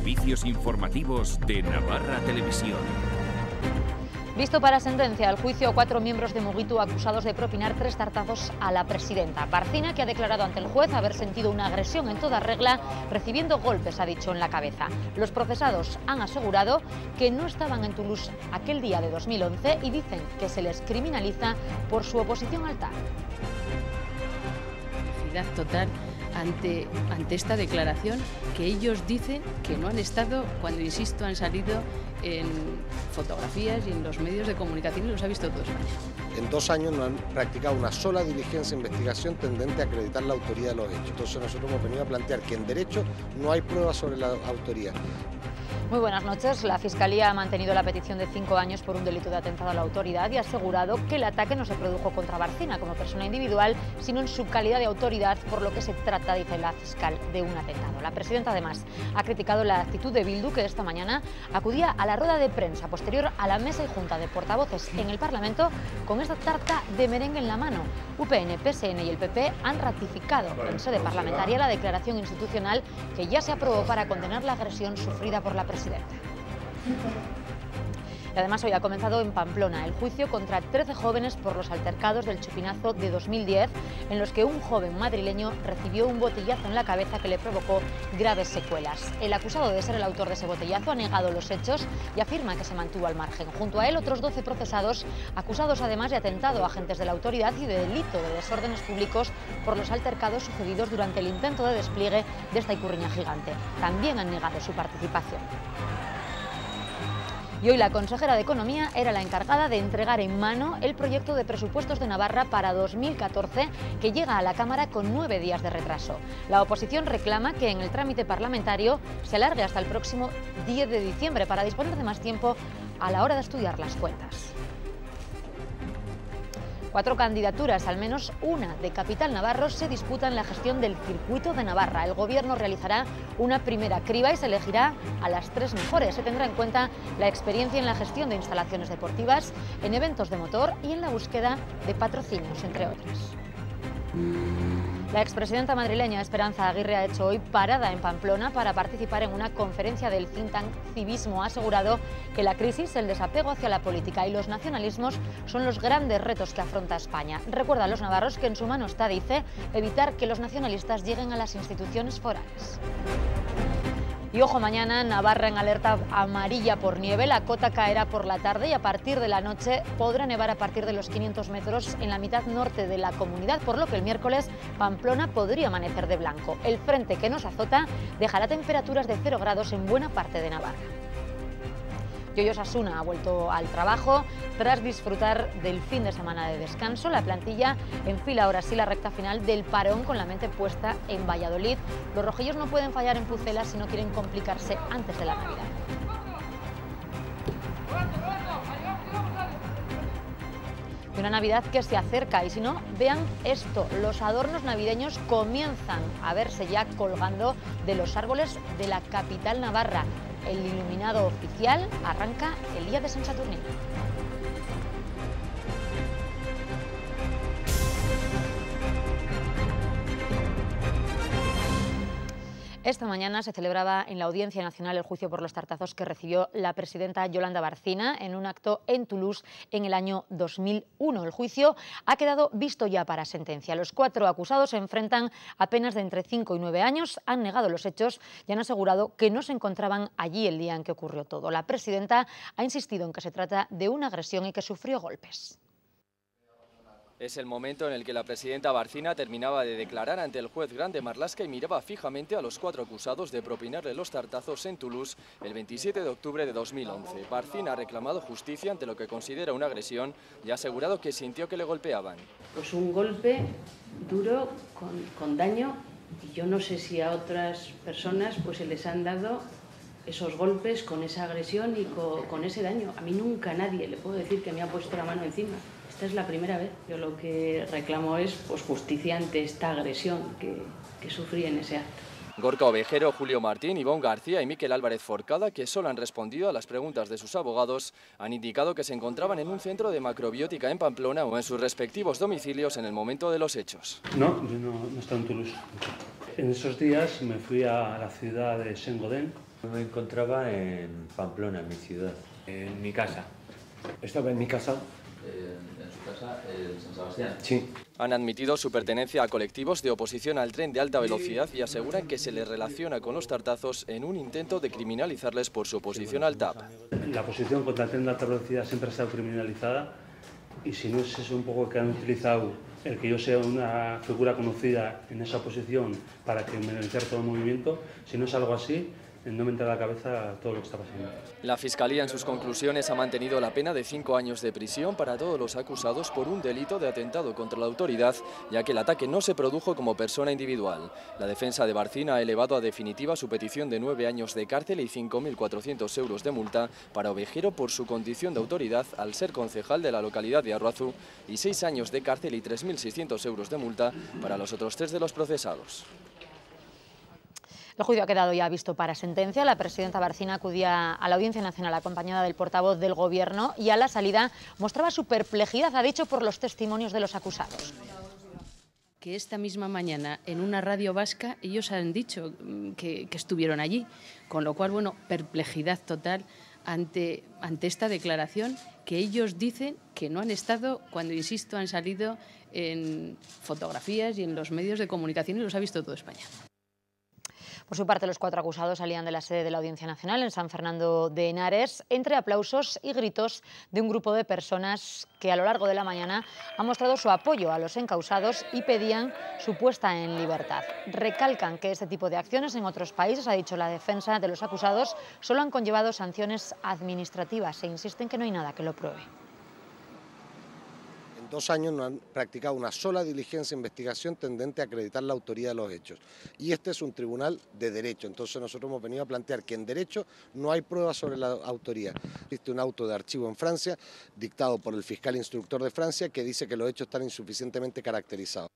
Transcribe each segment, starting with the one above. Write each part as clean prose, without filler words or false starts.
servicios informativos de Navarra Televisión. Visto para sentencia el juicio a 4 miembros de Mugitu acusados de propinar 3 tartazos a la presidenta. Barcina, que ha declarado ante el juez haber sentido una agresión en toda regla, recibiendo golpes, ha dicho, en la cabeza. Los procesados han asegurado que no estaban en Toulouse aquel día de 2011 y dicen que se les criminaliza por su oposición al TAR. Felicidad total ante esta declaración, que ellos dicen que no han estado, cuando, insisto, han salido en fotografías y en los medios de comunicación y los ha visto todo España. En 2 años no han practicado una sola diligencia de investigación tendente a acreditar la autoría de los hechos. Entonces nosotros hemos venido a plantear que en derecho no hay pruebas sobre la autoría. Muy buenas noches. La Fiscalía ha mantenido la petición de 5 años por un delito de atentado a la autoridad y ha asegurado que el ataque no se produjo contra Barcina como persona individual, sino en su calidad de autoridad, por lo que se trata, dice la fiscal, de un atentado. La presidenta, además, ha criticado la actitud de Bildu, que esta mañana acudía a la rueda de prensa posterior a la mesa y junta de portavoces en el Parlamento con esta tarta de merengue en la mano. UPN, PSN y el PP han ratificado en sede parlamentaria la declaración institucional que ya se aprobó para condenar la agresión sufrida por la presidenta. Y además hoy ha comenzado en Pamplona el juicio contra 13 jóvenes por los altercados del Chupinazo de 2010, en los que un joven madrileño recibió un botellazo en la cabeza que le provocó graves secuelas. El acusado de ser el autor de ese botellazo ha negado los hechos y afirma que se mantuvo al margen. Junto a él, otros 12 procesados, acusados además de atentado a agentes de la autoridad y de delito de desórdenes públicos por los altercados sucedidos durante el intento de despliegue de esta ikurriña gigante. También han negado su participación. Y hoy la consejera de Economía era la encargada de entregar en mano el proyecto de presupuestos de Navarra para 2014, que llega a la Cámara con 9 días de retraso. La oposición reclama que en el trámite parlamentario se alargue hasta el próximo 10 de diciembre para disponer de más tiempo a la hora de estudiar las cuentas. 4 candidaturas, al menos una de capital navarro, se disputan la gestión del circuito de Navarra. El Gobierno realizará una primera criba y se elegirá a las 3 mejores. Se tendrá en cuenta la experiencia en la gestión de instalaciones deportivas, en eventos de motor y en la búsqueda de patrocinios, entre otras. La expresidenta madrileña Esperanza Aguirre ha hecho hoy parada en Pamplona para participar en una conferencia del think tank Civismo. Ha asegurado que la crisis, el desapego hacia la política y los nacionalismos son los grandes retos que afronta España. Recuerda a los navarros que en su mano está, dice, evitar que los nacionalistas lleguen a las instituciones forales. Y ojo, mañana Navarra en alerta amarilla por nieve. La cota caerá por la tarde y a partir de la noche podrá nevar a partir de los 500 metros en la mitad norte de la comunidad, por lo que el miércoles Pamplona podría amanecer de blanco. El frente que nos azota dejará temperaturas de 0 grados en buena parte de Navarra. Y hoy Osasuna ha vuelto al trabajo tras disfrutar del fin de semana de descanso. La plantilla enfila ahora sí la recta final del parón con la mente puesta en Valladolid. Los rojillos no pueden fallar en Pucela si no quieren complicarse antes de la Navidad. Una Navidad que se acerca y si no, vean esto, los adornos navideños comienzan a verse ya colgando de los árboles de la capital navarra. El iluminado oficial arranca el día de San Saturnino. Esta mañana se celebraba en la Audiencia Nacional el juicio por los tartazos que recibió la presidenta Yolanda Barcina en un acto en Toulouse en el año 2001. El juicio ha quedado visto ya para sentencia. Los 4 acusados se enfrentan a penas de entre 5 y 9 años, han negado los hechos y han asegurado que no se encontraban allí el día en que ocurrió todo. La presidenta ha insistido en que se trata de una agresión y que sufrió golpes. Es el momento en el que la presidenta Barcina terminaba de declarar ante el juez Grande Marlaska y miraba fijamente a los 4 acusados de propinarle los tartazos en Toulouse el 27 de octubre de 2011. Barcina ha reclamado justicia ante lo que considera una agresión y ha asegurado que sintió que le golpeaban. Pues un golpe duro, con daño, y yo no sé si a otras personas pues se les han dado esos golpes con esa agresión y con ese daño. A mí nunca nadie le puedo decir que me ha puesto la mano encima. Esta es la primera vez. Yo lo que reclamo es pues, justicia ante esta agresión que sufrí en ese acto. Gorka Ovejero, Julio Martín, Ivonne García y Miquel Álvarez Forcada, que solo han respondido a las preguntas de sus abogados, han indicado que se encontraban en un centro de macrobiótica en Pamplona o en sus respectivos domicilios en el momento de los hechos. No, yo no estaba en Toulouse. En esos días me fui a la ciudad de Saint-Gaudens. Me encontraba en Pamplona, en mi ciudad. En mi casa. Estaba en mi casa. ¿En su casa, en San Sebastián? Sí. Han admitido su pertenencia a colectivos de oposición al tren de alta velocidad y aseguran que se les relaciona con los tartazos en un intento de criminalizarles por su oposición al TAP. La oposición contra el tren de alta velocidad siempre ha estado criminalizada y si no es eso un poco que han utilizado el que yo sea una figura conocida en esa oposición para criminalizar todo el movimiento, si no es algo así, no me entra a la cabeza todo lo que está pasando. La Fiscalía en sus conclusiones ha mantenido la pena de 5 años de prisión para todos los acusados por un delito de atentado contra la autoridad, ya que el ataque no se produjo como persona individual. La defensa de Barcina ha elevado a definitiva su petición de 9 años de cárcel y 5.400 euros de multa para Ovejero por su condición de autoridad al ser concejal de la localidad de Arruazu y 6 años de cárcel y 3.600 euros de multa para los otros 3 de los procesados. El juicio ha quedado ya visto para sentencia. La presidenta Barcina acudía a la Audiencia Nacional acompañada del portavoz del Gobierno y a la salida mostraba su perplejidad, ha dicho, por los testimonios de los acusados. Que esta misma mañana en una radio vasca ellos han dicho que estuvieron allí, con lo cual, bueno, perplejidad total ante esta declaración que ellos dicen que no han estado cuando, insisto, han salido en fotografías y en los medios de comunicación y los ha visto toda España. Por su parte, los 4 acusados salían de la sede de la Audiencia Nacional en San Fernando de Henares entre aplausos y gritos de un grupo de personas que a lo largo de la mañana han mostrado su apoyo a los encausados y pedían su puesta en libertad. Recalcan que este tipo de acciones en otros países, ha dicho la defensa de los acusados, solo han conllevado sanciones administrativas e insisten que no hay nada que lo pruebe. 2 años no han practicado una sola diligencia de investigación tendente a acreditar la autoría de los hechos. Y este es un tribunal de derecho, entonces nosotros hemos venido a plantear que en derecho no hay pruebas sobre la autoría. Existe un auto de archivo en Francia, dictado por el fiscal instructor de Francia, que dice que los hechos están insuficientemente caracterizados.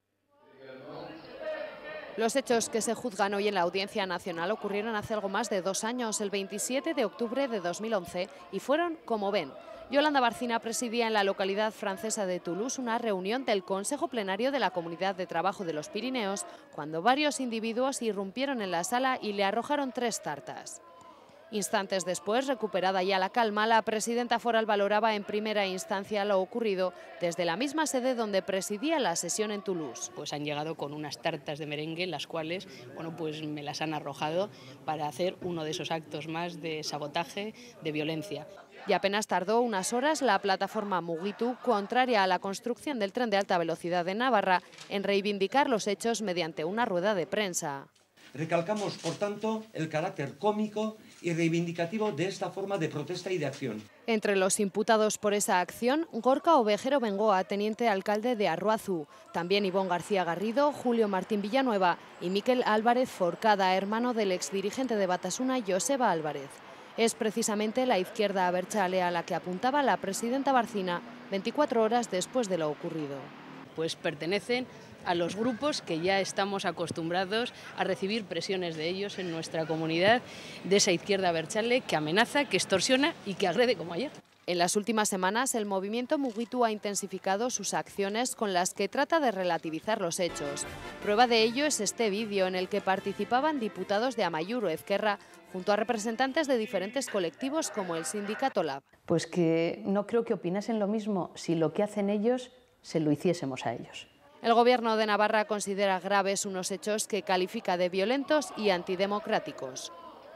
Los hechos que se juzgan hoy en la Audiencia Nacional ocurrieron hace algo más de 2 años, el 27 de octubre de 2011, y fueron como ven. Yolanda Barcina presidía en la localidad francesa de Toulouse una reunión del Consejo Plenario de la Comunidad de Trabajo de los Pirineos cuando varios individuos irrumpieron en la sala y le arrojaron 3 tartas. Instantes después, recuperada ya la calma, la presidenta foral valoraba en primera instancia lo ocurrido desde la misma sede donde presidía la sesión en Toulouse. Pues han llegado con unas tartas de merengue, las cuales, bueno, pues me las han arrojado para hacer uno de esos actos más de sabotaje, de violencia. Y apenas tardó unas horas la plataforma Mugitu, contraria a la construcción del tren de alta velocidad de Navarra, en reivindicar los hechos mediante una rueda de prensa. Recalcamos, por tanto, el carácter cómico y reivindicativo de esta forma de protesta y de acción. Entre los imputados por esa acción, Gorka Ovejero Bengoa, teniente alcalde de Arruazu, también Ivón García Garrido, Julio Martín Villanueva y Miquel Álvarez Forcada, hermano del exdirigente de Batasuna, Joseba Álvarez. Es precisamente la izquierda abertzale a la que apuntaba la presidenta Barcina 24 horas después de lo ocurrido. Pues pertenecen a los grupos que ya estamos acostumbrados a recibir presiones de ellos en nuestra comunidad, de esa izquierda abertzale que amenaza, que extorsiona y que agrede como ayer. En las últimas semanas, el movimiento Mugitu ha intensificado sus acciones con las que trata de relativizar los hechos. Prueba de ello es este vídeo en el que participaban diputados de Amaiur o Ezquerra junto a representantes de diferentes colectivos como el sindicato Lab. Pues que no creo que opinasen lo mismo si lo que hacen ellos se lo hiciésemos a ellos. El Gobierno de Navarra considera graves unos hechos que califica de violentos y antidemocráticos.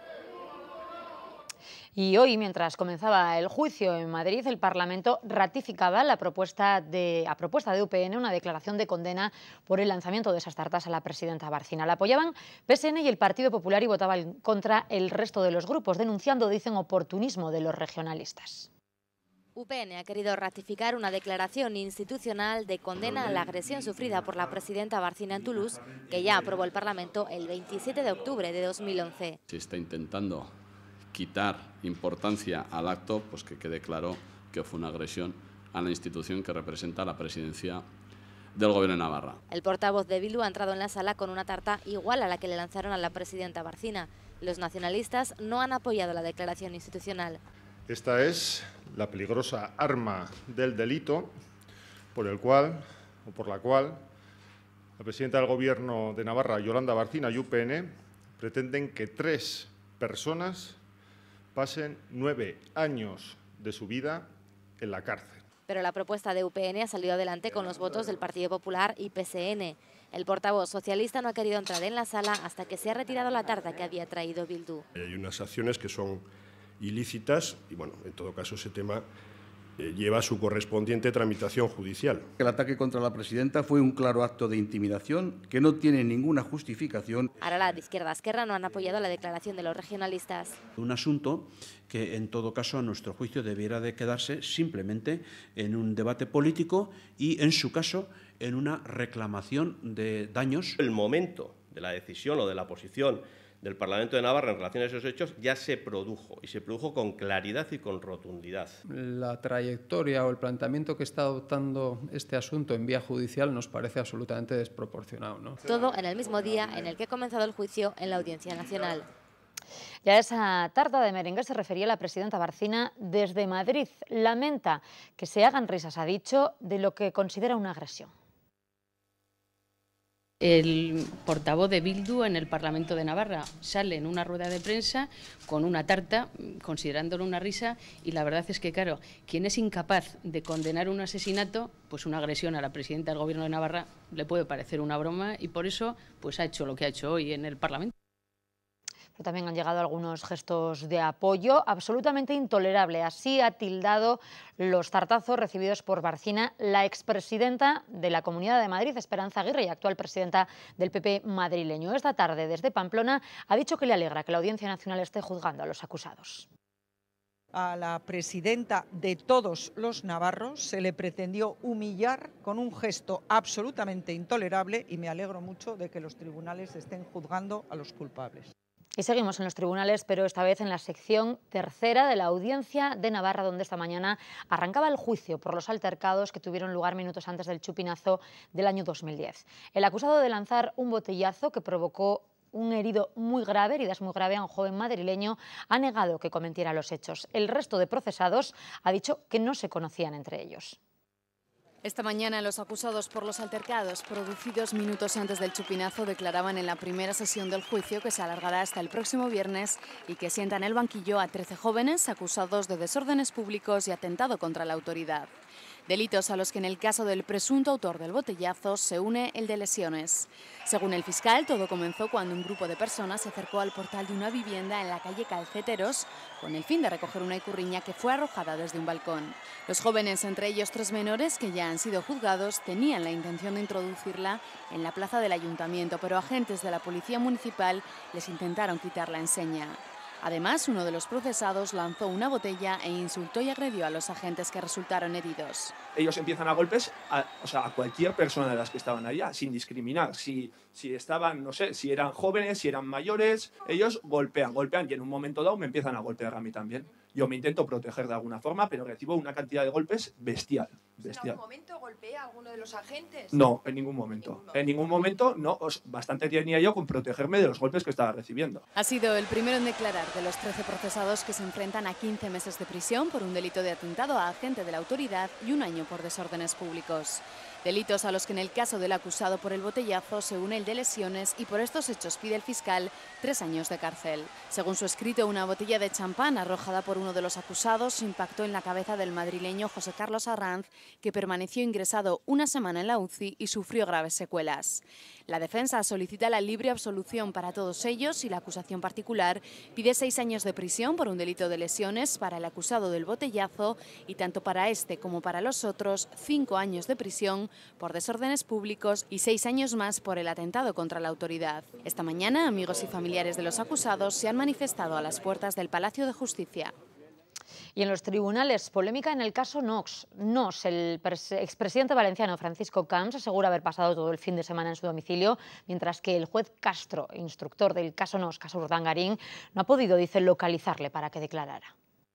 Y hoy, mientras comenzaba el juicio en Madrid, el Parlamento ratificaba a propuesta de UPN una declaración de condena por el lanzamiento de esas tartas a la presidenta Barcina. La apoyaban PSN y el Partido Popular y votaban contra el resto de los grupos, denunciando, dicen, oportunismo de los regionalistas. UPN ha querido ratificar una declaración institucional de condena a la agresión sufrida por la presidenta Barcina en Toulouse, que ya aprobó el Parlamento el 27 de octubre de 2011. Se está intentando quitar importancia al acto, pues que quede claro que fue una agresión a la institución que representa la presidencia del Gobierno de Navarra. El portavoz de Bildu ha entrado en la sala con una tarta igual a la que le lanzaron a la presidenta Barcina. Los nacionalistas no han apoyado la declaración institucional. Esta es la peligrosa arma del delito por la cual la presidenta del Gobierno de Navarra, Yolanda Barcina, y UPN pretenden que 3 personas pasen 9 años de su vida en la cárcel. Pero la propuesta de UPN ha salido adelante con los votos del Partido Popular y PSN. El portavoz socialista no ha querido entrar en la sala hasta que se ha retirado la tarta que había traído Bildu. Hay unas acciones que son ilícitas y, bueno, en todo caso ese tema lleva su correspondiente tramitación judicial. El ataque contra la presidenta fue un claro acto de intimidación que no tiene ninguna justificación. Arala de Izquierda Esquerra no han apoyado la declaración de los regionalistas. Un asunto que, en todo caso, a nuestro juicio debiera de quedarse simplemente en un debate político y, en su caso, en una reclamación de daños. El momento de la decisión o de la posición del Parlamento de Navarra en relación a esos hechos ya se produjo, y se produjo con claridad y con rotundidad. La trayectoria o el planteamiento que está adoptando este asunto en vía judicial nos parece absolutamente desproporcionado, ¿no? Todo en el mismo día en el que ha comenzado el juicio en la Audiencia Nacional. Y a esa tarta de merengue se refería la presidenta Barcina desde Madrid. Lamenta que se hagan risas, ha dicho, de lo que considera una agresión. El portavoz de Bildu en el Parlamento de Navarra sale en una rueda de prensa con una tarta, considerándolo una risa, y la verdad es que, claro, quien es incapaz de condenar un asesinato, pues una agresión a la presidenta del Gobierno de Navarra le puede parecer una broma, y por eso pues ha hecho lo que ha hecho hoy en el Parlamento. Pero también han llegado algunos gestos de apoyo, absolutamente intolerable. Así ha tildado los tartazos recibidos por Barcina la expresidenta de la Comunidad de Madrid, Esperanza Aguirre, y actual presidenta del PP madrileño. Esta tarde, desde Pamplona, ha dicho que le alegra que la Audiencia Nacional esté juzgando a los acusados. A la presidenta de todos los navarros se le pretendió humillar con un gesto absolutamente intolerable, y me alegro mucho de que los tribunales estén juzgando a los culpables. Y seguimos en los tribunales, pero esta vez en la sección tercera de la Audiencia de Navarra, donde esta mañana arrancaba el juicio por los altercados que tuvieron lugar minutos antes del chupinazo del año 2010. El acusado de lanzar un botellazo que provocó un herido muy grave, heridas muy graves a un joven madrileño, ha negado que cometiera los hechos. El resto de procesados ha dicho que no se conocían entre ellos. Esta mañana los acusados por los altercados producidos minutos antes del chupinazo declaraban en la primera sesión del juicio, que se alargará hasta el próximo viernes, y que sienta en el banquillo a 13 jóvenes acusados de desórdenes públicos y atentado contra la autoridad. Delitos a los que en el caso del presunto autor del botellazo se une el de lesiones. Según el fiscal, todo comenzó cuando un grupo de personas se acercó al portal de una vivienda en la calle Calceteros con el fin de recoger una ikurriña que fue arrojada desde un balcón. Los jóvenes, entre ellos 3 menores que ya han sido juzgados, tenían la intención de introducirla en la plaza del ayuntamiento, pero agentes de la policía municipal les intentaron quitar la enseña. Además, uno de los procesados lanzó una botella e insultó y agredió a los agentes, que resultaron heridos. Ellos empiezan a golpes a cualquier persona de las que estaban allá, sin discriminar. Si estaban, no sé, si eran jóvenes, si eran mayores, ellos golpean y en un momento dado me empiezan a golpear a mí también. Yo me intento proteger de alguna forma, pero recibo una cantidad de golpes bestial. ¿En algún momento golpea a alguno de los agentes? No, en ningún momento. En ningún momento, no. Bastante tenía yo con protegerme de los golpes que estaba recibiendo. Ha sido el primero en declarar de los 13 procesados, que se enfrentan a 15 meses de prisión por un delito de atentado a agente de la autoridad y 1 año por desórdenes públicos. Delitos a los que en el caso del acusado por el botellazo se une el de lesiones, y por estos hechos pide el fiscal 3 años de cárcel. Según su escrito, una botella de champán arrojada por uno de los acusados impactó en la cabeza del madrileño José Carlos Arranz, que permaneció ingresado 1 semana en la UCI y sufrió graves secuelas. La defensa solicita la libre absolución para todos ellos, y la acusación particular pide 6 años de prisión por un delito de lesiones para el acusado del botellazo, y tanto para este como para los otros 5 años de prisión por desórdenes públicos y 6 años más por el atentado contra la autoridad. Esta mañana, amigos y familiares de los acusados se han manifestado a las puertas del Palacio de Justicia. Y en los tribunales, polémica en el caso Nos. El expresidente valenciano Francisco Camps asegura haber pasado todo el fin de semana en su domicilio, mientras que el juez Castro, instructor del caso Nos, caso Urdangarín, no ha podido, dice, localizarle para que declarara.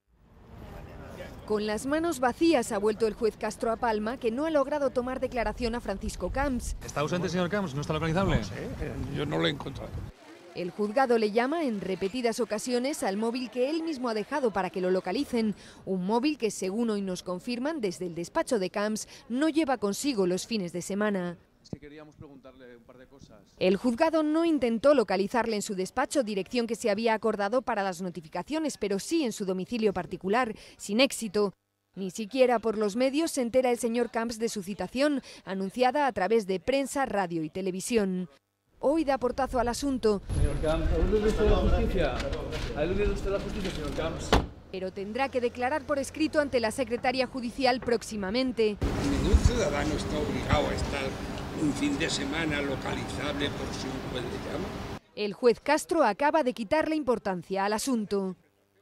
Con las manos vacías ha vuelto el juez Castro a Palma, que no ha logrado tomar declaración a Francisco Camps. ¿Está ausente, señor Camps? ¿No está localizable? No sé, yo no lo he encontrado. El juzgado le llama en repetidas ocasiones al móvil que él mismo ha dejado para que lo localicen. Un móvil que, según hoy nos confirman desde el despacho de Camps, no lleva consigo los fines de semana. Sí, queríamos preguntarle un par de cosas. El juzgado no intentó localizarle en su despacho, dirección que se había acordado para las notificaciones, pero sí en su domicilio particular, sin éxito. Ni siquiera por los medios se entera el señor Camps de su citación, anunciada a través de prensa, radio y televisión. Hoy da portazo al asunto. Señor Camps, ¿ha eludido usted la justicia? ¿Ha eludido usted la justicia, señor Camps? Pero tendrá que declarar por escrito ante la secretaria judicial próximamente. Ningún ciudadano está obligado a estar un fin de semana localizable por si un juez le llama. El juez Castro acaba de quitarle importancia al asunto.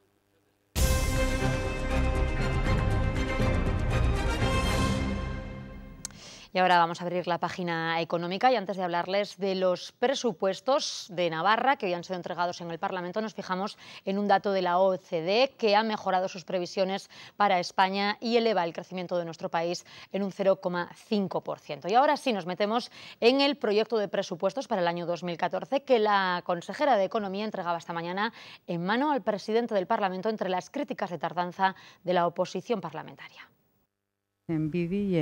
Y ahora vamos a abrir la página económica y antes de hablarles de los presupuestos de Navarra que hoy han sido entregados en el Parlamento, nos fijamos en un dato de la OCDE que ha mejorado sus previsiones para España y eleva el crecimiento de nuestro país en un 0,5%. Y ahora sí nos metemos en el proyecto de presupuestos para el año 2014 que la consejera de Economía entregaba esta mañana en mano al presidente del Parlamento entre las críticas de tardanza de la oposición parlamentaria. En BIDI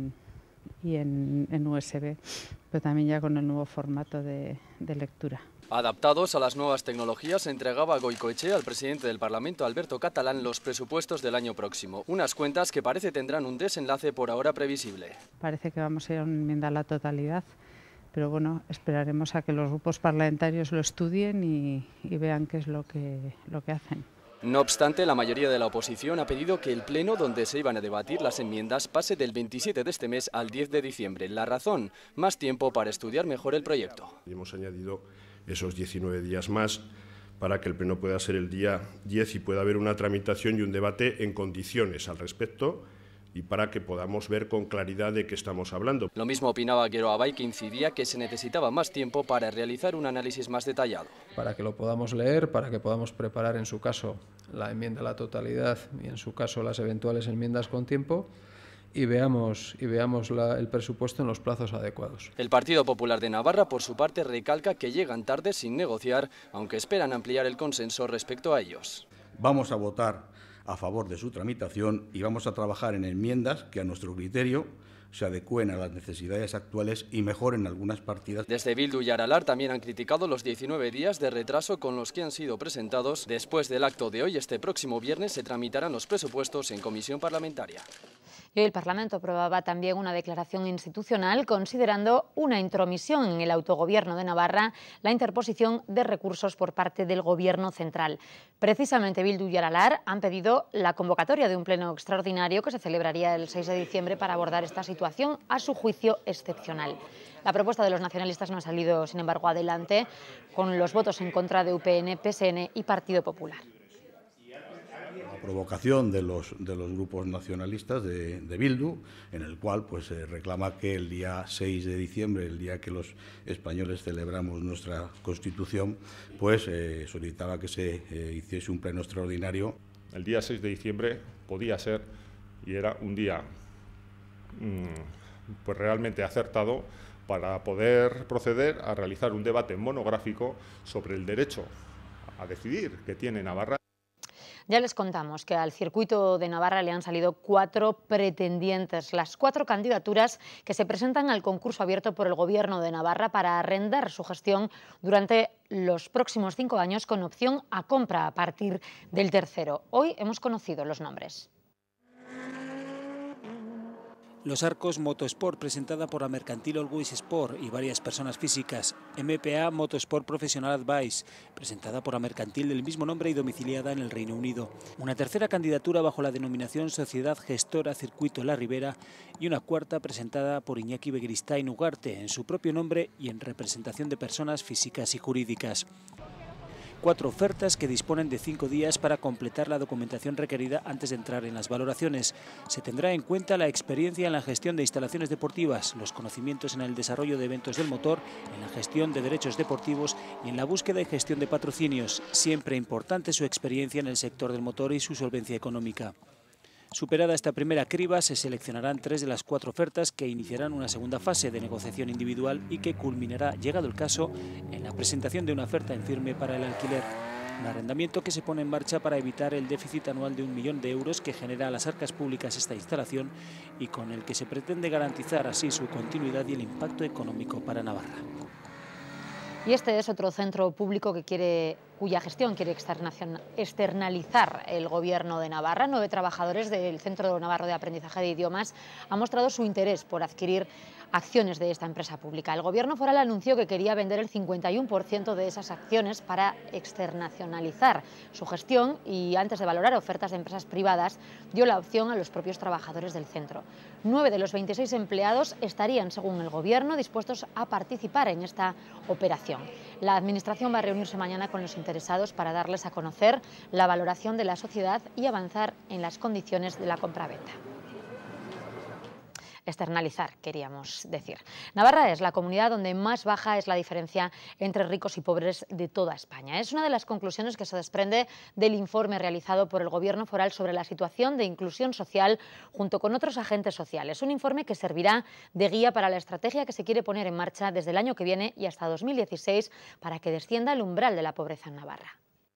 y en USB, pero también ya con el nuevo formato de lectura. Adaptados a las nuevas tecnologías, entregaba Goicoechea al presidente del Parlamento, Alberto Catalán, los presupuestos del año próximo. Unas cuentas que parece tendrán un desenlace por ahora previsible. Parece que vamos a ir a una enmienda a la totalidad, pero bueno, esperaremos a que los grupos parlamentarios lo estudien y vean qué es lo que hacen. No obstante, la mayoría de la oposición ha pedido que el pleno donde se iban a debatir las enmiendas pase del 27 de este mes al 10 de diciembre. La razón, más tiempo para estudiar mejor el proyecto. Hemos añadido esos 19 días más para que el pleno pueda ser el día 10 y pueda haber una tramitación y un debate en condiciones al respecto y para que podamos ver con claridad de qué estamos hablando. Lo mismo opinaba Guero Abay, que incidía que se necesitaba más tiempo para realizar un análisis más detallado. Para que lo podamos leer, para que podamos preparar en su caso la enmienda a la totalidad y en su caso las eventuales enmiendas con tiempo y veamos el presupuesto en los plazos adecuados. El Partido Popular de Navarra, por su parte, recalca que llegan tarde sin negociar, aunque esperan ampliar el consenso respecto a ellos. Vamos a votar a favor de su tramitación y vamos a trabajar en enmiendas que a nuestro criterio se adecúen a las necesidades actuales y mejoren algunas partidas. Desde Bildu y Aralar también han criticado los 19 días de retraso con los que han sido presentados. Después del acto de hoy, este próximo viernes se tramitarán los presupuestos en comisión parlamentaria. Y hoy el Parlamento aprobaba también una declaración institucional considerando una intromisión en el autogobierno de Navarra la interposición de recursos por parte del Gobierno central. Precisamente Bildu y Aralar han pedido la convocatoria de un pleno extraordinario que se celebraría el 6 de diciembre para abordar esta situación, a su juicio, excepcional. La propuesta de los nacionalistas no ha salido, sin embargo, adelante, con los votos en contra de UPN, PSN y Partido Popular. La provocación de los grupos nacionalistas de Bildu, en el cual pues, se reclama que el día 6 de diciembre, el día que los españoles celebramos nuestra Constitución, pues solicitaba que se hiciese un pleno extraordinario. El día 6 de diciembre podía ser y era un día pues realmente acertado para poder proceder a realizar un debate monográfico sobre el derecho a decidir que tiene Navarra. Ya les contamos que al circuito de Navarra le han salido 4 pretendientes, las 4 candidaturas que se presentan al concurso abierto por el Gobierno de Navarra para arrendar su gestión durante los próximos 5 años con opción a compra a partir del tercero. Hoy hemos conocido los nombres. Los Arcos Motosport, presentada por la mercantil Always Sport y varias personas físicas. MPA Motosport Professional Advice, presentada por la mercantil del mismo nombre y domiciliada en el Reino Unido. Una tercera candidatura bajo la denominación Sociedad Gestora Circuito La Ribera y una cuarta presentada por Iñaki Begristain Ugarte en su propio nombre y en representación de personas físicas y jurídicas. 4 ofertas que disponen de 5 días para completar la documentación requerida antes de entrar en las valoraciones. Se tendrá en cuenta la experiencia en la gestión de instalaciones deportivas, los conocimientos en el desarrollo de eventos del motor, en la gestión de derechos deportivos y en la búsqueda y gestión de patrocinios. Siempre importante su experiencia en el sector del motor y su solvencia económica. Superada esta primera criba, se seleccionarán 3 de las 4 ofertas que iniciarán una segunda fase de negociación individual y que culminará, llegado el caso, en la presentación de una oferta en firme para el alquiler. Un arrendamiento que se pone en marcha para evitar el déficit anual de 1 millón de euros que genera a las arcas públicas esta instalación y con el que se pretende garantizar así su continuidad y el impacto económico para Navarra. Y este es otro centro público cuya gestión quiere externalizar el Gobierno de Navarra. 9 trabajadores del Centro Navarro de Aprendizaje de Idiomas han mostrado su interés por adquirir acciones de esta empresa pública. El Gobierno foral anunció que quería vender el 51% de esas acciones para externalizar su gestión y, antes de valorar ofertas de empresas privadas, dio la opción a los propios trabajadores del centro. 9 de los 26 empleados estarían, según el Gobierno, dispuestos a participar en esta operación. La Administración va a reunirse mañana con los interesados para darles a conocer la valoración de la sociedad y avanzar en las condiciones de la compraventa. Externalizar, queríamos decir. Navarra es la comunidad donde más baja es la diferencia entre ricos y pobres de toda España. Es una de las conclusiones que se desprende del informe realizado por el Gobierno foral sobre la situación de inclusión social junto con otros agentes sociales. Un informe que servirá de guía para la estrategia que se quiere poner en marcha desde el año que viene y hasta 2016 para que descienda el umbral de la pobreza en Navarra.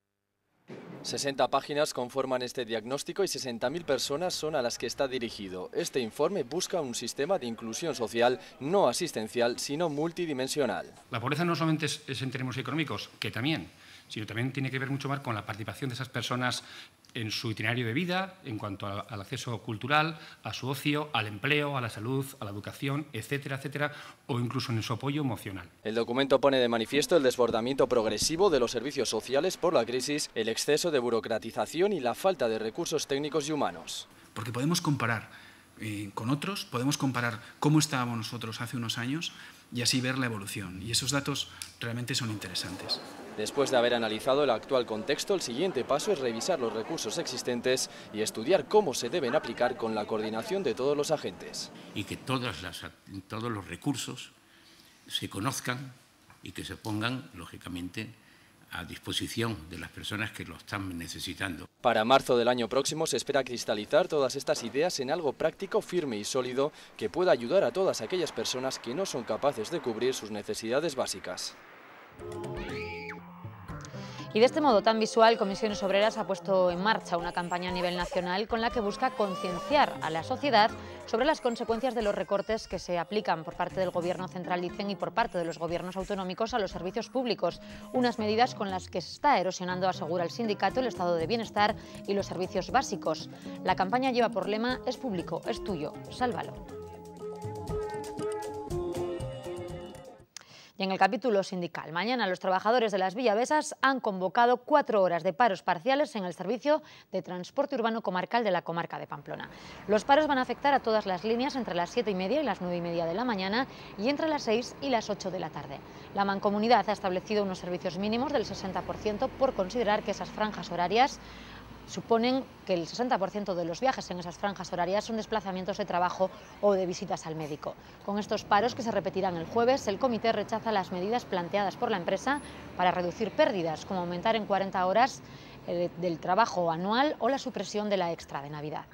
60 páginas conforman este diagnóstico y 60.000 personas son a las que está dirigido. Este informe busca un sistema de inclusión social no asistencial, sino multidimensional. La pobreza no solamente es en términos económicos, que también, sino también tiene que ver mucho más con la participación de esas personas en su itinerario de vida, en cuanto al acceso cultural, a su ocio, al empleo, a la salud, a la educación, etcétera, etcétera, o incluso en su apoyo emocional. El documento pone de manifiesto el desbordamiento progresivo de los servicios sociales por la crisis, el exceso de burocratización y la falta de recursos técnicos y humanos. Porque podemos comparar con otros, podemos comparar cómo estábamos nosotros hace unos años y así ver la evolución. Y esos datos realmente son interesantes. Después de haber analizado el actual contexto, el siguiente paso es revisar los recursos existentes y estudiar cómo se deben aplicar con la coordinación de todos los agentes. Y que todos los recursos se conozcan y que se pongan, lógicamente, a disposición de las personas que lo están necesitando. Para marzo del año próximo se espera cristalizar todas estas ideas en algo práctico, firme y sólido que pueda ayudar a todas aquellas personas que no son capaces de cubrir sus necesidades básicas. Y de este modo tan visual, Comisiones Obreras ha puesto en marcha una campaña a nivel nacional con la que busca concienciar a la sociedad sobre las consecuencias de los recortes que se aplican por parte del Gobierno central, dicen, y por parte de los gobiernos autonómicos a los servicios públicos. Unas medidas con las que se está erosionando, asegura el sindicato, el estado de bienestar y los servicios básicos. La campaña lleva por lema: es público, es tuyo, sálvalo. Y en el capítulo sindical, mañana los trabajadores de las Villavesas han convocado 4 horas de paros parciales en el servicio de transporte urbano comarcal de la comarca de Pamplona. Los paros van a afectar a todas las líneas entre las 7:30 y las 9:30 de la mañana y entre las 6 y las 8 de la tarde. La Mancomunidad ha establecido unos servicios mínimos del 60% por considerar que esas franjas horarias suponen que el 60% de los viajes en esas franjas horarias son desplazamientos de trabajo o de visitas al médico. Con estos paros, que se repetirán el jueves, el comité rechaza las medidas planteadas por la empresa para reducir pérdidas, como aumentar en 40 horas del trabajo anual o la supresión de la extra de Navidad.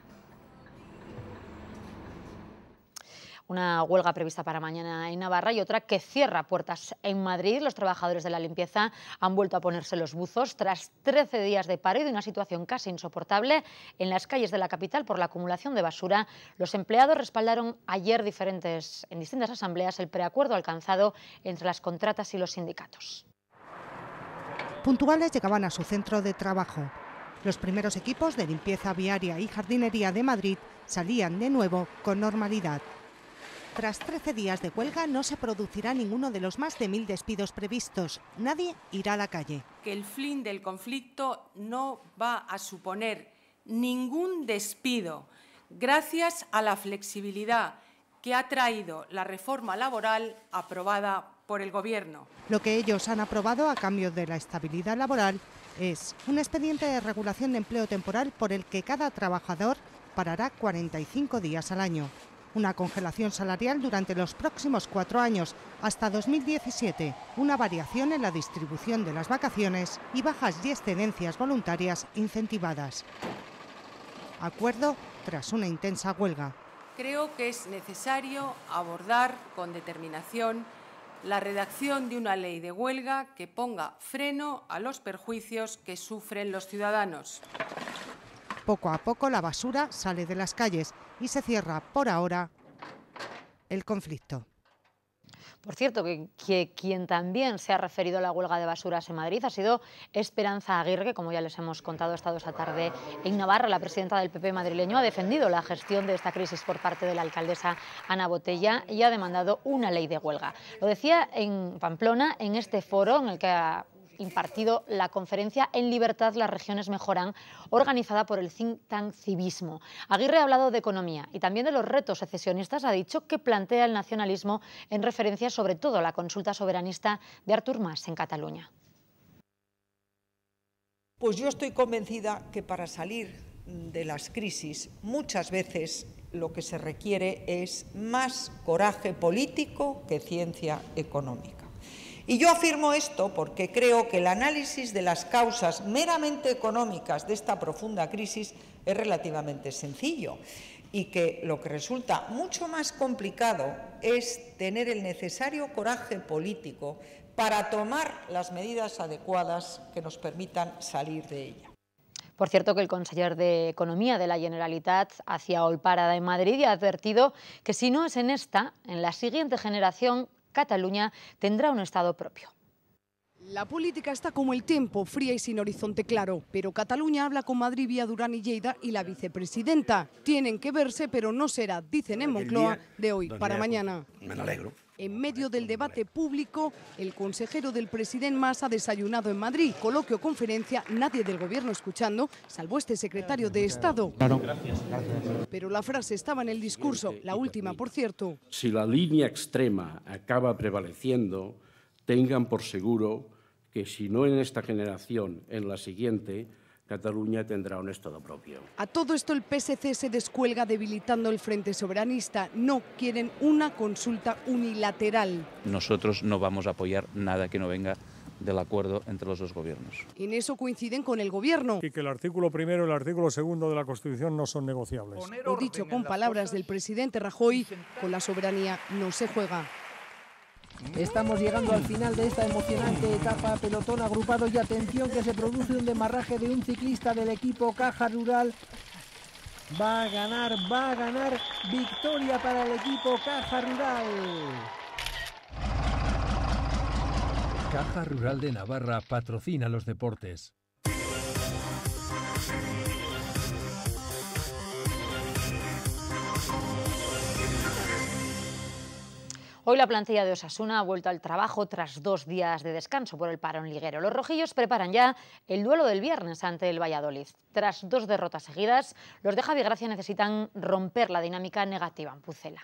Una huelga prevista para mañana en Navarra y otra que cierra puertas en Madrid. Los trabajadores de la limpieza han vuelto a ponerse los buzos tras 13 días de paro y de una situación casi insoportable en las calles de la capital por la acumulación de basura. Los empleados respaldaron ayer en distintas asambleas el preacuerdo alcanzado entre las contratas y los sindicatos. Puntuales llegaban a su centro de trabajo. Los primeros equipos de limpieza viaria y jardinería de Madrid salían de nuevo con normalidad. Tras 13 días de huelga no se producirá ninguno de los más de 1000 despidos previstos. Nadie irá a la calle. Que el fin del conflicto no va a suponer ningún despido gracias a la flexibilidad que ha traído la reforma laboral aprobada por el Gobierno. Lo que ellos han aprobado a cambio de la estabilidad laboral es un expediente de regulación de empleo temporal por el que cada trabajador parará 45 días al año. Una congelación salarial durante los próximos 4 años, hasta 2017, una variación en la distribución de las vacaciones y bajas y excedencias voluntarias incentivadas. Acuerdo tras una intensa huelga. Creo que es necesario abordar con determinación la redacción de una ley de huelga que ponga freno a los perjuicios que sufren los ciudadanos. Poco a poco la basura sale de las calles y se cierra por ahora el conflicto. Por cierto, que quien también se ha referido a la huelga de basuras en Madrid ha sido Esperanza Aguirre, que como ya les hemos contado ha estado esta tarde en Navarra. La presidenta del PP madrileño ha defendido la gestión de esta crisis por parte de la alcaldesa Ana Botella y ha demandado una ley de huelga. Lo decía en Pamplona, en este foro en el que ha impartido la conferencia En Libertad las regiones mejoran, organizada por el think tank Civismo. Aguirre ha hablado de economía y también de los retos secesionistas. Ha dicho que plantea el nacionalismo en referencia sobre todo a la consulta soberanista de Artur Mas en Cataluña. Pues yo estoy convencida que para salir de las crisis muchas veces lo que se requiere es más coraje político que ciencia económica. Y yo afirmo esto porque creo que el análisis de las causas meramente económicas de esta profunda crisis es relativamente sencillo y que lo que resulta mucho más complicado es tener el necesario coraje político para tomar las medidas adecuadas que nos permitan salir de ella. Por cierto, que el conseller de Economía de la Generalitat hacía hoy parada en Madrid y ha advertido que si no es en esta, en la siguiente generación, Cataluña tendrá un Estado propio. La política está como el tiempo, fría y sin horizonte claro, pero Cataluña habla con Madrid vía Durán y Lleida y la vicepresidenta. Tienen que verse, pero no será, dicen en Moncloa, de hoy para mañana. Me alegro. En medio del debate público, el consejero del presidente Mas ha desayunado en Madrid. Coloquio o conferencia, nadie del gobierno escuchando, salvo este secretario de Estado. Claro. Pero la frase estaba en el discurso, la última, por cierto. Si la línea extrema acaba prevaleciendo, tengan por seguro que si no en esta generación, en la siguiente, Cataluña tendrá un Estado propio. A todo esto el PSC se descuelga debilitando el Frente Soberanista. No quieren una consulta unilateral. Nosotros no vamos a apoyar nada que no venga del acuerdo entre los dos gobiernos. En eso coinciden con el gobierno. Y que el artículo primero y el artículo segundo de la Constitución no son negociables. O dicho con palabras del presidente Rajoy, con la soberanía no se juega. Estamos llegando al final de esta emocionante etapa, pelotón agrupado y atención que se produce un demarraje de un ciclista del equipo Caja Rural. Va a ganar, victoria para el equipo Caja Rural. Caja Rural de Navarra patrocina los deportes. Hoy la plantilla de Osasuna ha vuelto al trabajo tras 2 días de descanso por el parón liguero. Los rojillos preparan ya el duelo del viernes ante el Valladolid. Tras 2 derrotas seguidas, los de Javi Gracia necesitan romper la dinámica negativa en Pucela.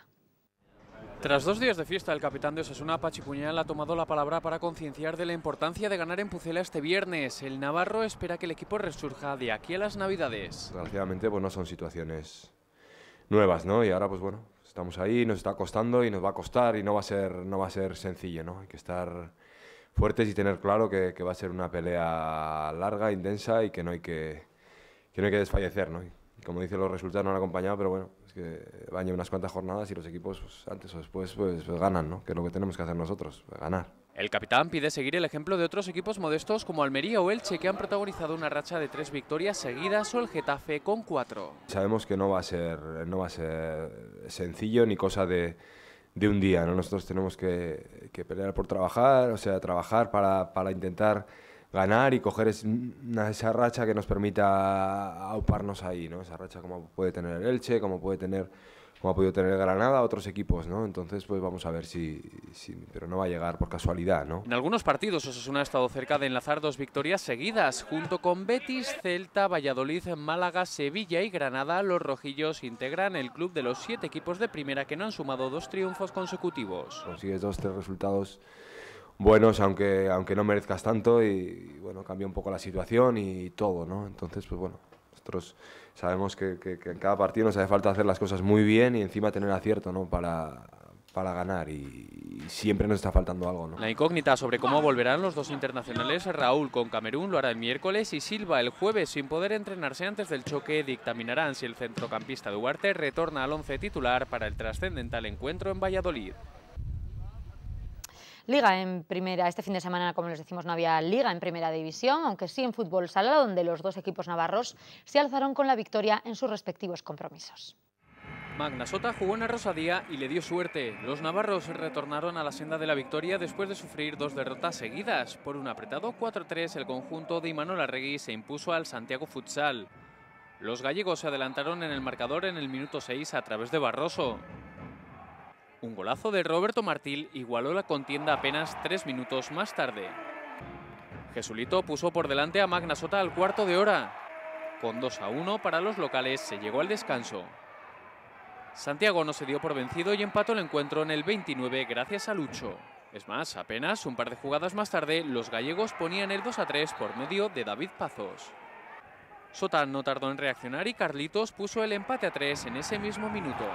Tras 2 días de fiesta, el capitán de Osasuna, Pachi Puñal, ha tomado la palabra para concienciar de la importancia de ganar en Pucela este viernes. El navarro espera que el equipo resurja de aquí a las Navidades. Desgraciadamente, pues no son situaciones nuevas, ¿no? Y ahora, pues bueno, estamos ahí, nos está costando y nos va a costar y no va a ser sencillo, ¿no? Hay que estar fuertes y tener claro que va a ser una pelea larga, intensa y que no hay que desfallecer, ¿no? Y como dice, los resultados no han acompañado, pero bueno, es que van ya unas cuantas jornadas y los equipos pues, antes o después pues ganan, ¿no? Que es lo que tenemos que hacer nosotros, ganar. El capitán pide seguir el ejemplo de otros equipos modestos como Almería o Elche, que han protagonizado una racha de 3 victorias seguidas, o el Getafe con 4. Sabemos que no va a ser sencillo ni cosa de un día, ¿no? Nosotros tenemos que pelear por trabajar, o sea, trabajar para intentar ganar y coger esa racha que nos permita auparnos ahí, ¿no? Esa racha como puede tener el Elche, como ha podido tener Granada, otros equipos, ¿no? Entonces, pues vamos a ver pero no va a llegar por casualidad, ¿no? En algunos partidos Osasuna ha estado cerca de enlazar 2 victorias seguidas. Junto con Betis, Celta, Valladolid, Málaga, Sevilla y Granada, los rojillos integran el club de los 7 equipos de primera que no han sumado 2 triunfos consecutivos. Consigues 2 o 3 resultados buenos, aunque no merezcas tanto, y bueno, cambia un poco la situación y todo, ¿no? Entonces, pues bueno, nosotros sabemos que en cada partido nos hace falta hacer las cosas muy bien y encima tener acierto, ¿no? Para ganar, y siempre nos está faltando algo, ¿no? La incógnita sobre cómo volverán los 2 internacionales, Raúl con Camerún lo hará el miércoles y Silva el jueves, sin poder entrenarse antes del choque, dictaminarán si el centrocampista Duarte retorna al 11 titular para el trascendental encuentro en Valladolid. Liga en primera, este fin de semana, como les decimos, no había Liga en primera división, aunque sí en fútbol sala, donde los dos equipos navarros se alzaron con la victoria en sus respectivos compromisos. Magnasota jugó en la Rosadía y le dio suerte. Los navarros retornaron a la senda de la victoria después de sufrir 2 derrotas seguidas. Por un apretado 4-3, el conjunto de Imanol Arregui se impuso al Santiago Futsal. Los gallegos se adelantaron en el marcador en el minuto 6 a través de Barroso. Un golazo de Roberto Martil igualó la contienda apenas 3 minutos más tarde. Jesulito puso por delante a Magnasota al cuarto de hora. Con 2-1 para los locales se llegó al descanso. Santiago no se dio por vencido y empató el encuentro en el 29 gracias a Lucho. Es más, apenas un par de jugadas más tarde, los gallegos ponían el 2-3 por medio de David Pazos. Sota no tardó en reaccionar y Carlitos puso el empate a 3 en ese mismo minuto.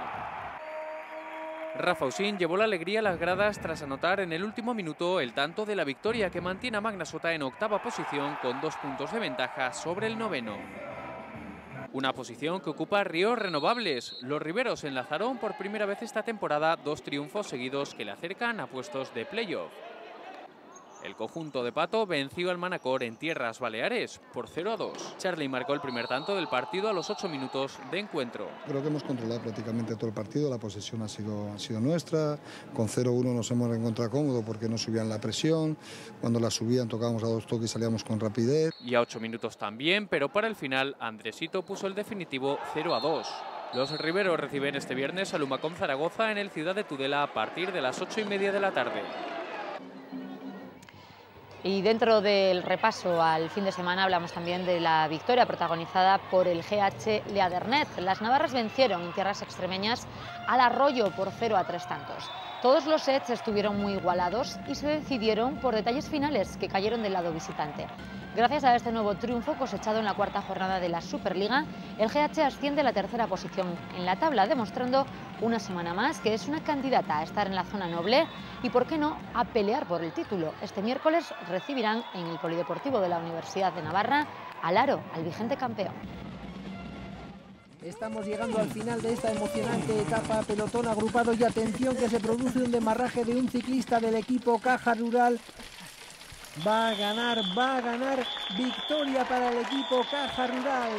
Rafa Usín llevó la alegría a las gradas tras anotar en el último minuto el tanto de la victoria que mantiene a Magnasota en octava posición con 2 puntos de ventaja sobre el noveno. Una posición que ocupa Ríos Renovables. Los riberos enlazaron por primera vez esta temporada 2 triunfos seguidos que le acercan a puestos de playoff. El conjunto de Pato venció al Manacor en tierras baleares por 0-2. Charlie marcó el primer tanto del partido a los 8 minutos de encuentro. Creo que hemos controlado prácticamente todo el partido, la posesión ha sido nuestra. Con 0-1 nos hemos encontrado cómodos porque no subían la presión. Cuando la subían tocábamos a 2 toques y salíamos con rapidez. Y a 8 minutos también, pero para el final Andresito puso el definitivo 0-2. Los riberos reciben este viernes a Lumacón Zaragoza en el Ciudad de Tudela a partir de las 8:30 de la tarde. Y dentro del repaso al fin de semana hablamos también de la victoria protagonizada por el GH Leadernet. Las navarras vencieron en tierras extremeñas al Arroyo por 0-3 tantos. Todos los sets estuvieron muy igualados y se decidieron por detalles finales que cayeron del lado visitante. Gracias a este nuevo triunfo cosechado en la cuarta jornada de la Superliga, el GH asciende a la tercera posición en la tabla, demostrando una semana más que es una candidata a estar en la zona noble y, por qué no, a pelear por el título. Este miércoles recibirán en el Polideportivo de la Universidad de Navarra al Aro, al vigente campeón. Estamos llegando al final de esta emocionante etapa, pelotón agrupado y atención que se produce un demarraje de un ciclista del equipo Caja Rural. Va a ganar, victoria para el equipo Caja Rural.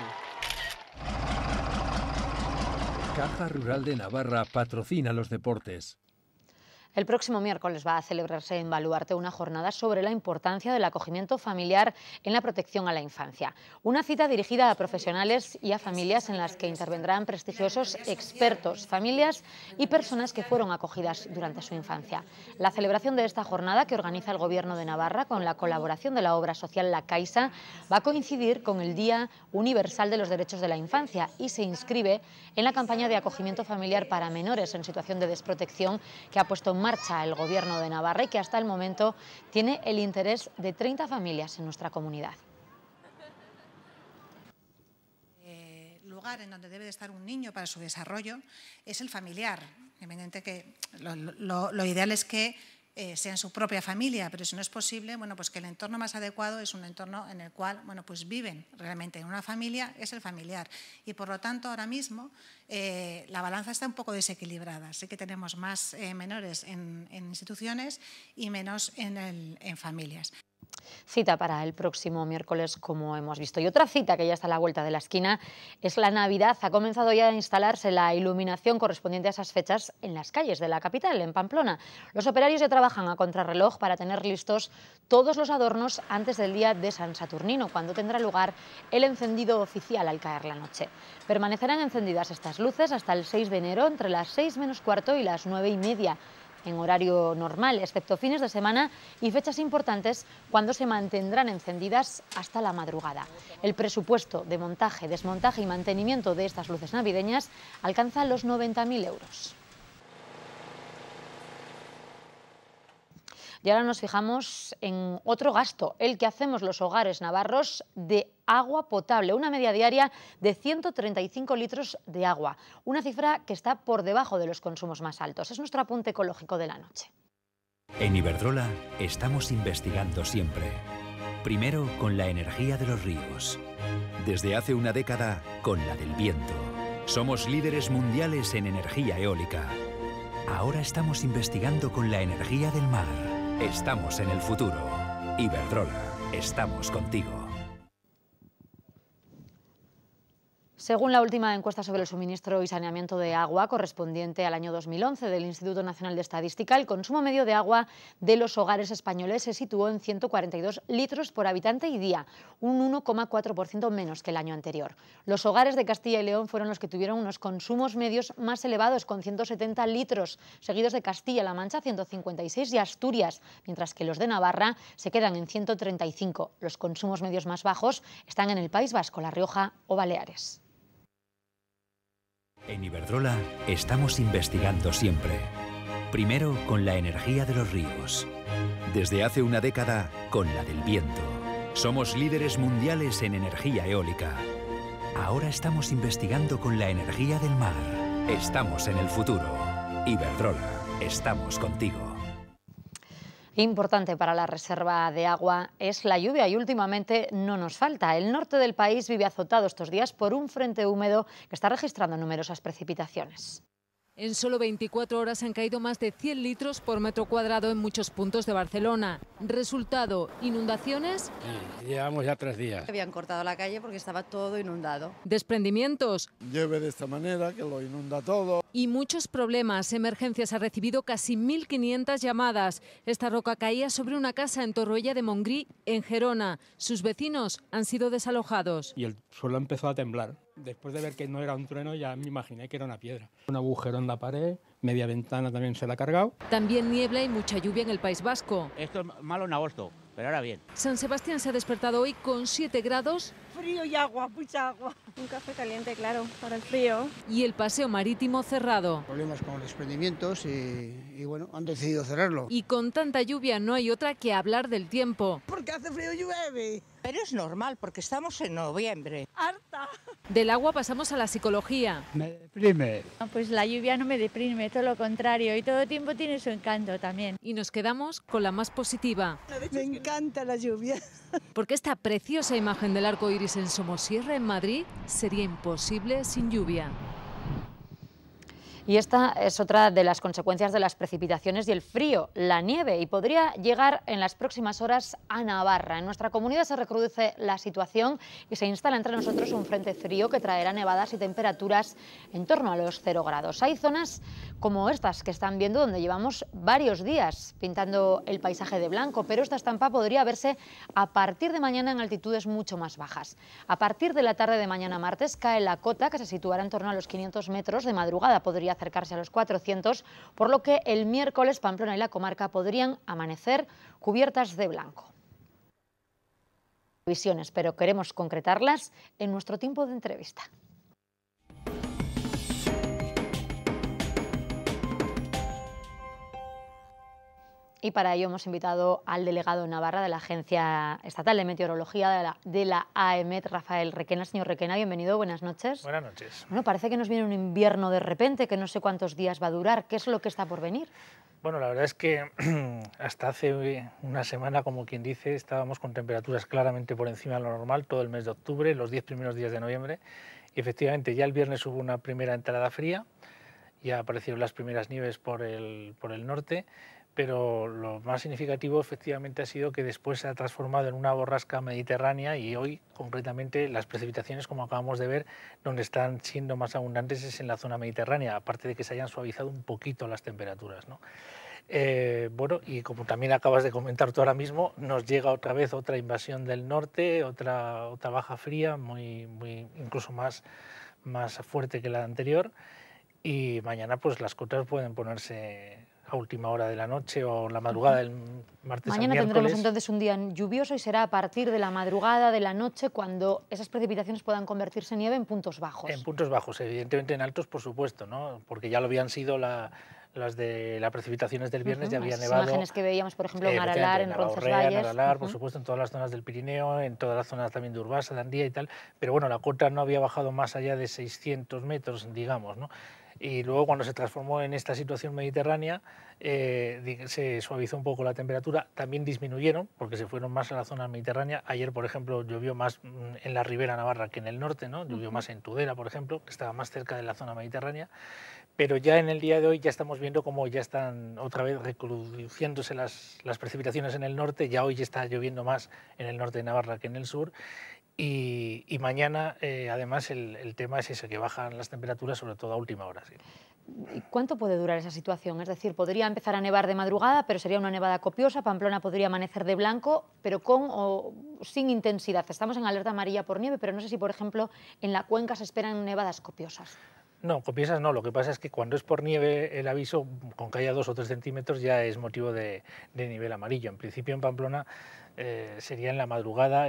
Caja Rural de Navarra patrocina los deportes. El próximo miércoles va a celebrarse en Baluarte una jornada sobre la importancia del acogimiento familiar en la protección a la infancia. Una cita dirigida a profesionales y a familias en las que intervendrán prestigiosos expertos, familias y personas que fueron acogidas durante su infancia. La celebración de esta jornada, que organiza el Gobierno de Navarra con la colaboración de la obra social La Caixa, va a coincidir con el Día Universal de los Derechos de la Infancia y se inscribe en la campaña de acogimiento familiar para menores en situación de desprotección que ha puesto en marcha el Gobierno de Navarra y que hasta el momento tiene el interés de 30 familias en nuestra comunidad. El lugar en donde debe de estar un niño para su desarrollo es el familiar. Evidente que lo ideal es que sea en su propia familia, pero si no es posible, bueno, pues que el entorno más adecuado es un entorno en el cual, bueno, pues viven realmente en una familia, es el familiar. Y por lo tanto, ahora mismo la balanza está un poco desequilibrada. Sí que tenemos más menores en instituciones y menos en familias. Cita para el próximo miércoles, como hemos visto. Y otra cita que ya está a la vuelta de la esquina es la Navidad. Ha comenzado ya a instalarse la iluminación correspondiente a esas fechas en las calles de la capital, en Pamplona. Los operarios ya trabajan a contrarreloj para tener listos todos los adornos antes del día de San Saturnino, cuando tendrá lugar el encendido oficial al caer la noche. Permanecerán encendidas estas luces hasta el 6 de enero, entre las 6 menos cuarto y las 9:30. En horario normal, excepto fines de semana y fechas importantes, cuando se mantendrán encendidas hasta la madrugada. El presupuesto de montaje, desmontaje y mantenimiento de estas luces navideñas alcanza los 90.000 euros. Y ahora nos fijamos en otro gasto, el que hacemos los hogares navarros de agua potable, una media diaria de 135 litros de agua, una cifra que está por debajo de los consumos más altos. Es nuestro apunte ecológico de la noche. En Iberdrola estamos investigando siempre. Primero con la energía de los ríos. Desde hace una década con la del viento. Somos líderes mundiales en energía eólica. Ahora estamos investigando con la energía del mar. Estamos en el futuro. Iberdrola, estamos contigo. Según la última encuesta sobre el suministro y saneamiento de agua correspondiente al año 2011 del Instituto Nacional de Estadística, el consumo medio de agua de los hogares españoles se situó en 142 litros por habitante y día, un 1,4% menos que el año anterior. Los hogares de Castilla y León fueron los que tuvieron unos consumos medios más elevados, con 170 litros, seguidos de Castilla-La Mancha, 156, y Asturias, mientras que los de Navarra se quedan en 135. Los consumos medios más bajos están en el País Vasco, La Rioja o Baleares. En Iberdrola estamos investigando siempre. Primero con la energía de los ríos. Desde hace una década con la del viento. Somos líderes mundiales en energía eólica. Ahora estamos investigando con la energía del mar. Estamos en el futuro. Iberdrola, estamos contigo. Importante para la reserva de agua es la lluvia y últimamente no nos falta. El norte del país vive azotado estos días por un frente húmedo que está registrando numerosas precipitaciones. En solo 24 horas han caído más de 100 litros por metro cuadrado en muchos puntos de Barcelona. Resultado, inundaciones. Sí, llevamos ya 3 días. Habían cortado la calle porque estaba todo inundado. Desprendimientos. Llueve de esta manera que lo inunda todo. Y muchos problemas. Emergencias ha recibido casi 1.500 llamadas. Esta roca caía sobre una casa en Torroella de Montgrí, en Gerona. Sus vecinos han sido desalojados. Y el suelo empezó a temblar. Después de ver que no era un trueno, ya me imaginé que era una piedra. Un agujero en la pared, media ventana también se la ha cargado. También niebla y mucha lluvia en el País Vasco. Esto es malo en agosto, pero ahora bien. San Sebastián se ha despertado hoy con 7 grados. Frío y agua, mucha agua. Un café caliente, claro, para el frío. Y el paseo marítimo cerrado. Problemas con los desprendimientos y bueno, han decidido cerrarlo. Y con tanta lluvia no hay otra que hablar del tiempo. Porque hace frío y llueve. Pero es normal, porque estamos en noviembre. ¡Harta! Del agua pasamos a la psicología. Me deprime. Pues la lluvia no me deprime, todo lo contrario. Y todo tiempo tiene su encanto también. Y nos quedamos con la más positiva. Me encanta la lluvia. Porque esta preciosa imagen del arco iris en Somosierra, en Madrid, sería imposible sin lluvia. Y esta es otra de las consecuencias de las precipitaciones y el frío, la nieve, y podría llegar en las próximas horas a Navarra. En nuestra comunidad se recrudece la situación y se instala entre nosotros un frente frío que traerá nevadas y temperaturas en torno a los 0 grados. Hay zonas como estas que están viendo donde llevamos varios días pintando el paisaje de blanco, pero esta estampa podría verse a partir de mañana en altitudes mucho más bajas. A partir de la tarde de mañana martes cae la cota, que se situará en torno a los 500 metros, de madrugada podría acercarse a los 400, por lo que el miércoles Pamplona y la comarca podrían amanecer cubiertas de blanco. Visiones, pero queremos concretarlas en nuestro tiempo de entrevista. Y para ello hemos invitado al delegado en Navarra de la Agencia Estatal de Meteorología de la AEMET, Rafael Requena. Señor Requena, bienvenido, buenas noches. Buenas noches. Bueno, parece que nos viene un invierno de repente, que no sé cuántos días va a durar. ¿Qué es lo que está por venir? Bueno, la verdad es que hasta hace una semana, como quien dice, estábamos con temperaturas claramente por encima de lo normal, todo el mes de octubre, los 10 primeros días de noviembre. Y efectivamente ya el viernes hubo una primera entrada fría, ya aparecieron las primeras nieves por el norte, pero lo más significativo efectivamente ha sido que después se ha transformado en una borrasca mediterránea y hoy concretamente las precipitaciones, como acabamos de ver, donde están siendo más abundantes es en la zona mediterránea, aparte de que se hayan suavizado un poquito las temperaturas, ¿no? Bueno, y como también acabas de comentar tú ahora mismo, nos llega otra vez otra invasión del norte, otra baja fría, muy incluso más fuerte que la anterior, y mañana pues las cotas pueden ponerse a última hora de la noche o la madrugada del martes Mañana al miércoles. tendremos entonces un día lluvioso y será a partir de la madrugada de la noche cuando esas precipitaciones puedan convertirse en nieve en puntos bajos. En puntos bajos, evidentemente en altos por supuesto, ¿no? Porque ya lo habían sido las de las precipitaciones del viernes, ya había nevado. Las imágenes que veíamos, por ejemplo, en Aralar, en Roncesvalles. En Aralar, por supuesto, en todas las zonas del Pirineo, en todas las zonas también de Urbasa, de Andía y tal, pero bueno, la cota no había bajado más allá de 600 metros, digamos, ¿no? Y luego cuando se transformó en esta situación mediterránea, se suavizó un poco la temperatura, también disminuyeron porque se fueron más a la zona mediterránea. Ayer, por ejemplo, llovió más en la ribera navarra que en el norte, ¿no? Llovió más en Tudela, por ejemplo, que estaba más cerca de la zona mediterránea, pero ya en el día de hoy ya estamos viendo cómo ya están otra vez recrudeciéndose las precipitaciones en el norte. Ya hoy ya está lloviendo más en el norte de Navarra que en el sur. Y mañana, además, el tema es ese, que bajan las temperaturas, sobre todo a última hora. Sí. ¿Y cuánto puede durar esa situación? Es decir, podría empezar a nevar de madrugada, pero sería una nevada copiosa. Pamplona podría amanecer de blanco, pero con o sin intensidad. Estamos en alerta amarilla por nieve, pero no sé si, por ejemplo, en la cuenca se esperan nevadas copiosas. No, copiosas no. Lo que pasa es que cuando es por nieve el aviso, con que haya 2 o 3 centímetros, ya es motivo de nivel amarillo. En principio en Pamplona sería en la madrugada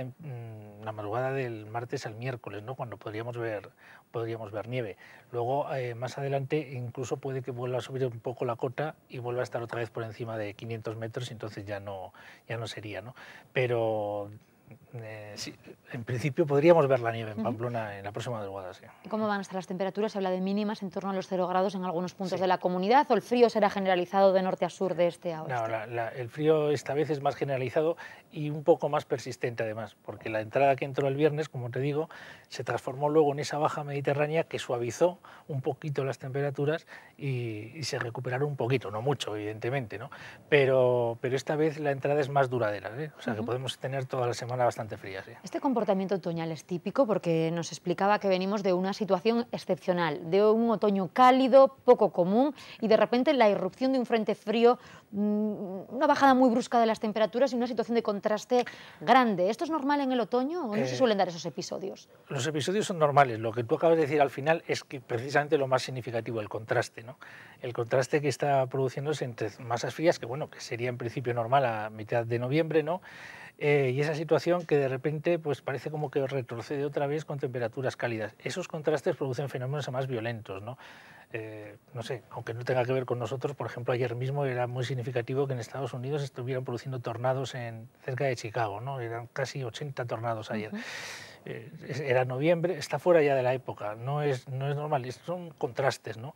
del martes al miércoles, ¿no? Cuando podríamos ver nieve. Luego, más adelante, incluso puede que vuelva a subir un poco la cota y vuelva a estar otra vez por encima de 500 metros, y entonces ya no sería, ¿no? Pero sí, en principio podríamos ver la nieve en Pamplona en la próxima madrugada. Sí. ¿Cómo van a estar las temperaturas? Se habla de mínimas en torno a los 0 grados en algunos puntos de la comunidad, ¿o el frío será generalizado de norte a sur, de este a oeste? No, el frío esta vez es más generalizado y un poco más persistente además, porque la entrada que entró el viernes, como te digo, se transformó luego en esa baja mediterránea que suavizó un poquito las temperaturas y se recuperaron un poquito, no mucho evidentemente, ¿no? Pero esta vez la entrada es más duradera, ¿eh? O sea que podemos tener toda la semana bastante fría. Sí. Este comportamiento otoñal es típico porque nos explicaba que venimos de una situación excepcional, de un otoño cálido, poco común, y de repente la irrupción de un frente frío, una bajada muy brusca de las temperaturas y una situación de contraste grande. ¿Esto es normal en el otoño o no se suelen dar esos episodios? Los episodios son normales. Lo que tú acabas de decir al final es que precisamente lo más significativo, el contraste, ¿no? El contraste que está produciéndose entre masas frías, que bueno, que sería en principio normal a mitad de noviembre, ¿no? Y esa situación que de repente pues parece como que retrocede otra vez con temperaturas cálidas. Esos contrastes producen fenómenos más violentos, ¿no? No sé, aunque no tenga que ver con nosotros, por ejemplo, ayer mismo era muy significativo que en Estados Unidos estuvieran produciendo tornados cerca de Chicago, ¿no? Eran casi 80 tornados ayer. Era noviembre, está fuera ya de la época, no es normal, son contrastes, ¿no?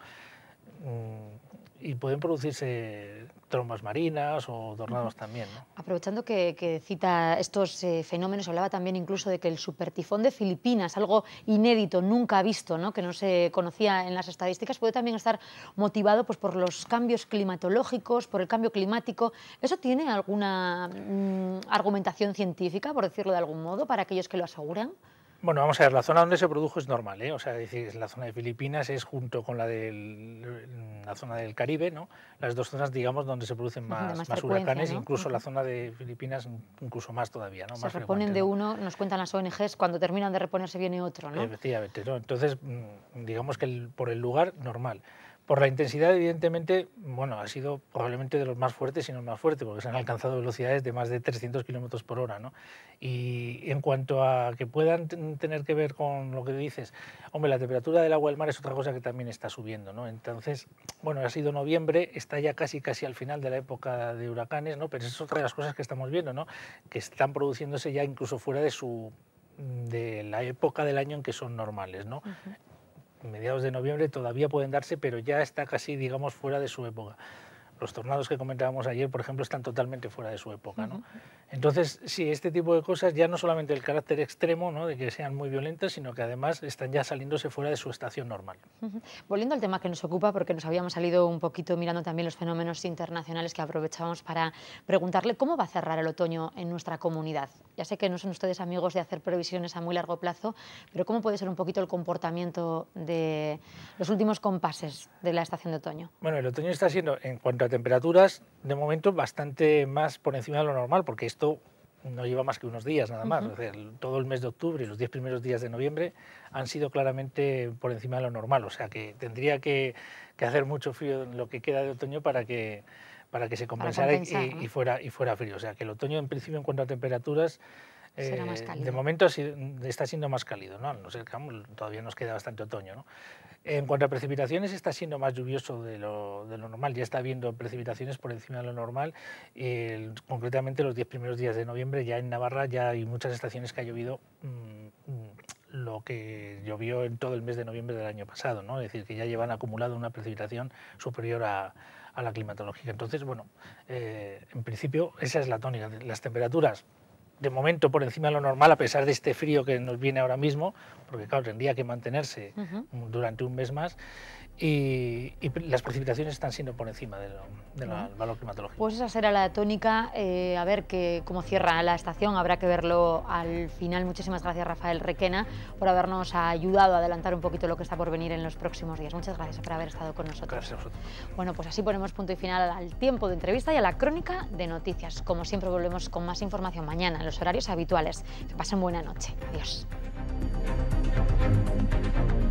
Y pueden producirse trombas marinas o tornados también, ¿no? Aprovechando que cita estos fenómenos, hablaba también incluso de que el supertifón de Filipinas, algo inédito, nunca visto, ¿no? Que no se conocía en las estadísticas, puede también estar motivado pues, por los cambios climatológicos, por el cambio climático. ¿Eso tiene alguna argumentación científica, por decirlo de algún modo, para aquellos que lo aseguran? Bueno, vamos a ver, la zona donde se produjo es normal, ¿eh? O sea, es decir, la zona de Filipinas es junto con la zona del Caribe, ¿no? Las dos zonas, digamos, donde se producen más huracanes, ¿no? Incluso la zona de Filipinas, incluso más todavía, ¿no? Se reponen de uno, nos cuentan las ONGs, cuando terminan de reponerse viene otro, ¿no? Efectivamente, ¿no? Entonces, digamos que por el lugar, normal. Por la intensidad, evidentemente, bueno, ha sido probablemente de los más fuertes, si no el más fuerte, porque se han alcanzado velocidades de más de 300 kilómetros por hora, ¿no? Y en cuanto a que puedan tener que ver con lo que dices, hombre, la temperatura del agua del mar es otra cosa que también está subiendo, ¿no? Entonces, bueno, ha sido noviembre, está ya casi al final de la época de huracanes, ¿no? Pero esa es otra de las cosas que estamos viendo, ¿no? Que están produciéndose ya incluso fuera de la época del año en que son normales, ¿no? Mediados de noviembre todavía pueden darse, pero ya está casi, digamos, fuera de su época. Los tornados que comentábamos ayer, por ejemplo, están totalmente fuera de su época, ¿no? Entonces, sí, este tipo de cosas, ya no solamente el carácter extremo, ¿no? De que sean muy violentas, sino que además están ya saliéndose fuera de su estación normal. Volviendo al tema que nos ocupa, porque nos habíamos salido un poquito mirando también los fenómenos internacionales, que aprovechamos para preguntarle cómo va a cerrar el otoño en nuestra comunidad. Ya sé que no son ustedes amigos de hacer previsiones a muy largo plazo, pero ¿cómo puede ser un poquito el comportamiento de los últimos compases de la estación de otoño? Bueno, el otoño está siendo, en cuanto a temperaturas, de momento bastante más por encima de lo normal, porque esto no lleva más que unos días nada más. O sea, todo el mes de octubre y los 10 primeros días de noviembre han sido claramente por encima de lo normal, o sea que tendría que hacer mucho frío en lo que queda de otoño para que se compensara y fuera frío. O sea que el otoño en principio en cuanto a temperaturas será más cálido. De momento está siendo más cálido, ¿no? No sé, todavía nos queda bastante otoño, ¿no? En cuanto a precipitaciones, está siendo más lluvioso de lo normal, ya está habiendo precipitaciones por encima de lo normal. Concretamente los 10 primeros días de noviembre, ya en Navarra ya hay muchas estaciones que ha llovido lo que llovió en todo el mes de noviembre del año pasado, ¿no? Es decir, que ya llevan acumulado una precipitación superior a la climatológica. Entonces, bueno, en principio esa es la tónica. Las temperaturas, de momento, por encima de lo normal, a pesar de este frío que nos viene ahora mismo, porque claro, tendría que mantenerse durante un mes más, y las precipitaciones están siendo por encima del valor climatológico. Pues esa será la tónica, a ver cómo cierra la estación, habrá que verlo al final. Muchísimas gracias, Rafael Requena, por habernos ayudado a adelantar un poquito lo que está por venir en los próximos días. Muchas gracias por haber estado con nosotros. Gracias a vosotros. Bueno, pues así ponemos punto y final al tiempo de entrevista y a la crónica de noticias. Como siempre, volvemos con más información mañana en los horarios habituales. Que pasen buena noche. Adiós.